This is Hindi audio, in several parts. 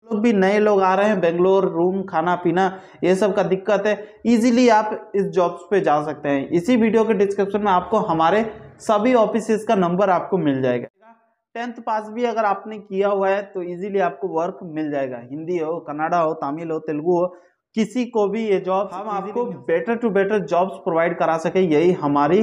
लोग भी नए लोग आ रहे हैं, बेंगलोर, रूम, खाना पीना ये सब का दिक्कत है, इजीली आप इस जॉब्स पे जा सकते हैं। इसी वीडियो के डिस्क्रिप्शन में आपको हमारे सभी ऑफिसेस का नंबर आपको मिल जाएगा। 10th पास भी अगर आपने किया हुआ है तो इजीली आपको वर्क मिल जाएगा। हिंदी हो, कन्नड़ा हो, तमिल हो, तेलुगु हो, किसी को भी ये जॉब हम आपको better to better jobs provide करा सके, यही हमारी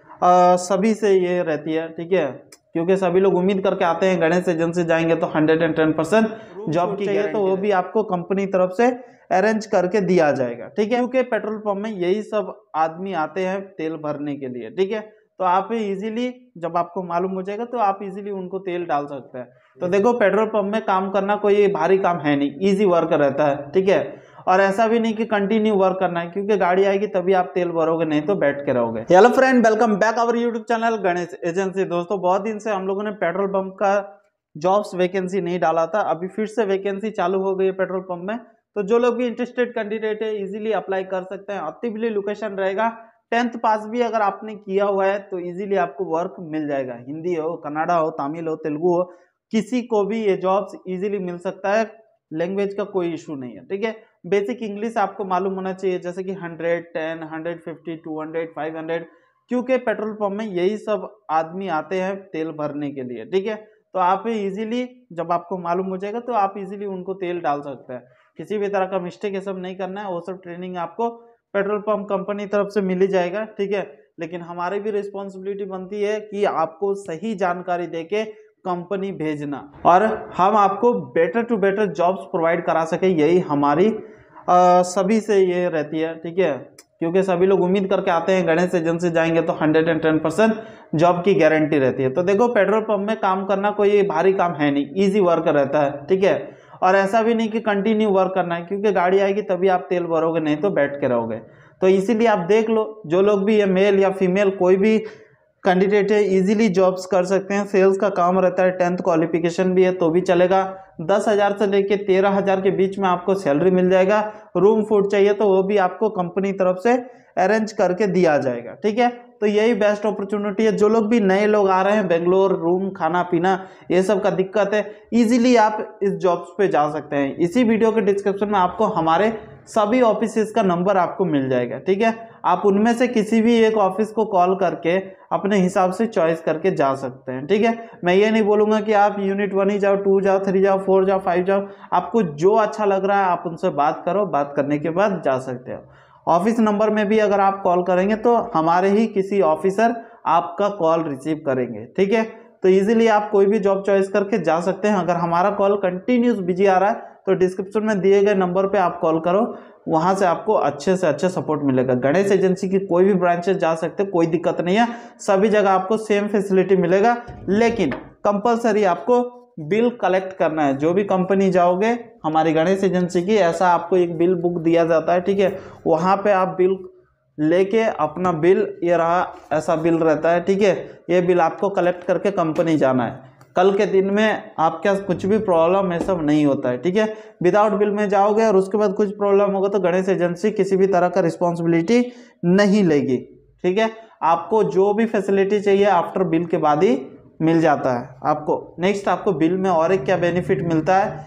सभी से ये रहती है। ठीक है, क्योंकि सभी लोग उम्मीद करके आते हैं गणेश एजेंसी जाएंगे तो 110% जॉब की चाहिए, तो वो भी आपको कंपनी तरफ से अरेंज करके दिया जाएगा। ठीक है, क्योंकि पेट्रोल पंप में यही सब आदमी आते हैं तेल भरने के लिए। ठीक है, तो आप इजीली जब आपको मालूम हो जाएगा तो आप इजीली उनको तेल डाल सकते हैं। तो देखो, पेट्रोल पंप में काम करना कोई भारी काम है नहीं, इजी वर्क रहता है। ठीक है, और ऐसा भी नहीं कि कंटिन्यू वर्क करना है, क्योंकि गाड़ी आएगी तभी आप तेल भरोगे, नहीं तो बैठ के रहोगे। Hello friend, welcome back our YouTube channel Ganesh agency. दोस्तों, बहुत दिन से हम लोगों ने पेट्रोल पंप का जॉब्स वैकेंसी नहीं डाला था, अभी फिर से वैकेंसी चालू हो गई है पेट्रोल पंप में। तो जो लोग भी इंटरेस्टेड कैंडिडेट है इजीली अप्लाई कर सकते हैं। अतिबली लोकेशन रहेगा। 10th पास भी अगर आपने किया हुआ है तो इजीली आपको वर्क मिल जाएगा। हिंदी हो, कन्नड़ा हो, तमिल हो, तेलुगु हो, किसी को भी ये जॉब्स इजीली मिल सकता है। लैंग्वेज का कोई इशू नहीं है। ठीक है, बेसिक इंग्लिश आपको मालूम होना चाहिए, जैसे कि 100, 10, 150, 200, 500, क्योंकि पेट्रोल पंप में यही सब आदमी आते हैं तेल भरने के लिए। ठीक है, तो आप इजीली जब आपको मालूम हो जाएगा तो आप इजीली उनको तेल डाल सकते हैं। किसी भी तरह का मिस्टेक ये सब नहीं करना है, वो सब ट्रेनिंग आपको पेट्रोल पंप कंपनी तरफ से मिल ही जाएगा। ठीक है, लेकिन हमारी भी रिस्पॉन्सिबिलिटी बनती है कि आपको सही जानकारी देके कंपनी भेजना और हम आपको better to better jobs provide करा सके, यही हमारी सभी से ये रहती है। ठीक है, क्योंकि सभी लोग उम्मीद करके आते हैं गणेश एजेंसी जाएंगे तो 110% जॉब की गारंटी रहती है। तो देखो, पेट्रोल पंप में काम करना कोई भारी काम है नहीं, इजी वर्क रहता है। ठीक है, और ऐसा भी नहीं कि कंटिन्यू वर्क करना है, क्योंकि गाड़ी आएगी तभी आप तेल भरोगे, नहीं तो बैठ के रहोगे। तो इसीलिए आप देख लो, जो लोग भी ये मेल या फीमेल कोई भी कैंडिडेट है इजीली जॉब्स कर सकते हैं। सेल्स का काम रहता है, 10th क्वालिफिकेशन भी है तो भी चलेगा। 10,000 से लेके 13,000 के बीच में आपको सैलरी मिल जाएगा। रूम फूड चाहिए तो वो भी आपको कंपनी तरफ से अरेंज करके दिया जाएगा। ठीक है, तो यही बेस्ट अपॉर्चुनिटी है। जो लोग भी नए लोग आ रहे हैं, बेंगलोर, रूम, खाना पीना ये सब का दिक्कत है, इजीली आप इस जॉब्स पे जा सकते हैं। इसी वीडियो के डिस्क्रिप्शन में आपको हमारे सभी ऑफिसेस का नंबर आपको मिल जाएगा। ठीक है, आप उनमें से किसी भी एक ऑफिस को कॉल करके अपने हिसाब से चॉइस करके जा सकते हैं। ठीक है, मैं ये नहीं बोलूंगा कि आप यूनिट 1 ही जाओ, 2 जाओ, 3 जाओ, 4 जाओ, 5 जाओ। आपको जो अच्छा लग रहा है आप उनसे बात करो, बात करने के बाद जा सकते हो। ऑफिस नंबर में भी अगर आप कॉल करेंगे तो हमारे ही किसी ऑफिसर आपका कॉल रिसीव करेंगे। ठीक है, तो इजीली आप कोई भी जॉब चॉइस करके जा सकते हैं। अगर हमारा कॉल कंटिन्यूस बिजी आ रहा है तो डिस्क्रिप्शन में दिए गए नंबर पे आप कॉल करो, वहां से आपको अच्छे से अच्छे सपोर्ट मिलेगा। गणेश एजेंसी की कोई भी ब्रांचेस जा सकते, कोई दिक्कत नहीं है, सभी जगह आपको सेम फैसिलिटी मिलेगा। लेकिन कंपलसरी आपको बिल कलेक्ट करना है। जो भी कंपनी जाओगे हमारी गणेश एजेंसी की, ऐसा आपको एक बिल बुक दिया जाता है। ठीक है, वहां पे आप बिल लेके अपना बिल, ये रहा, ऐसा बिल रहता है। ठीक है, ये बिल आपको कलेक्ट करके कंपनी जाना है। कल के दिन में आपका कुछ भी प्रॉब्लम ये सब नहीं होता है। ठीक है, विदाउट बिल में जाओगे और उसके बाद कुछ प्रॉब्लम होगा तो गणेश एजेंसी किसी भी तरह का रिस्पॉन्सिबिलिटी नहीं लेगी। ठीक है, आपको जो भी फैसिलिटी चाहिए आफ्टर बिल के बाद ही मिल जाता है आपको। नेक्स्ट, आपको बिल में और एक क्या बेनिफिट मिलता है,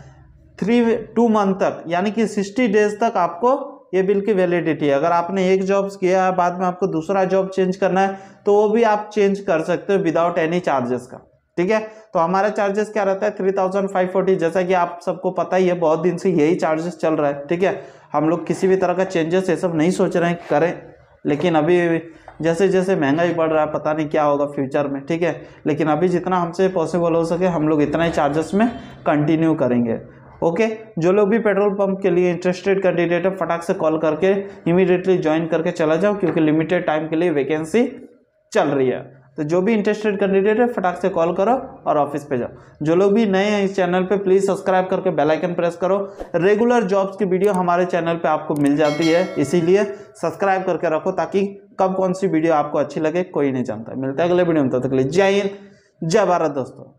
2 मंथ तक, यानी कि 60 डेज तक आपको ये बिल की वैलिडिटी है। अगर आपने एक जॉब किया है, बाद में आपको दूसरा जॉब चेंज करना है तो वो भी आप चेंज कर सकते हो विदाउट एनी चार्जेस का। ठीक है, तो हमारा चार्जेस क्या रहता है, 3,540। जैसा कि आप सबको पता ही है, बहुत दिन से यही चार्जेस चल रहा है। ठीक है, हम लोग किसी भी तरह का चेंजेस ये सब नहीं सोच रहे हैं करें, लेकिन अभी जैसे जैसे महंगाई बढ़ रहा है पता नहीं क्या होगा फ्यूचर में। ठीक है, लेकिन अभी जितना हमसे पॉसिबल हो सके हम लोग इतना ही चार्जेस में कंटिन्यू करेंगे। ओके, जो लोग भी पेट्रोल पंप के लिए इंटरेस्टेड कैंडिडेट है, फटाक से कॉल करके इमीडिएटली ज्वाइन करके चला जाओ, क्योंकि लिमिटेड टाइम के लिए वैकेंसी चल रही है। तो जो भी इंटरेस्टेड कैंडिडेट है फटाक से कॉल करो और ऑफिस पे जाओ। जो लोग भी नए हैं इस चैनल पे, प्लीज सब्सक्राइब करके बेल आइकन प्रेस करो। रेगुलर जॉब्स की वीडियो हमारे चैनल पे आपको मिल जाती है, इसीलिए सब्सक्राइब करके रखो ताकि कब कौन सी वीडियो आपको अच्छी लगे कोई नहीं जानता। मिलता है अगले वीडियो में, तब तक के लिए जय हिंद, जय भारत दोस्तों।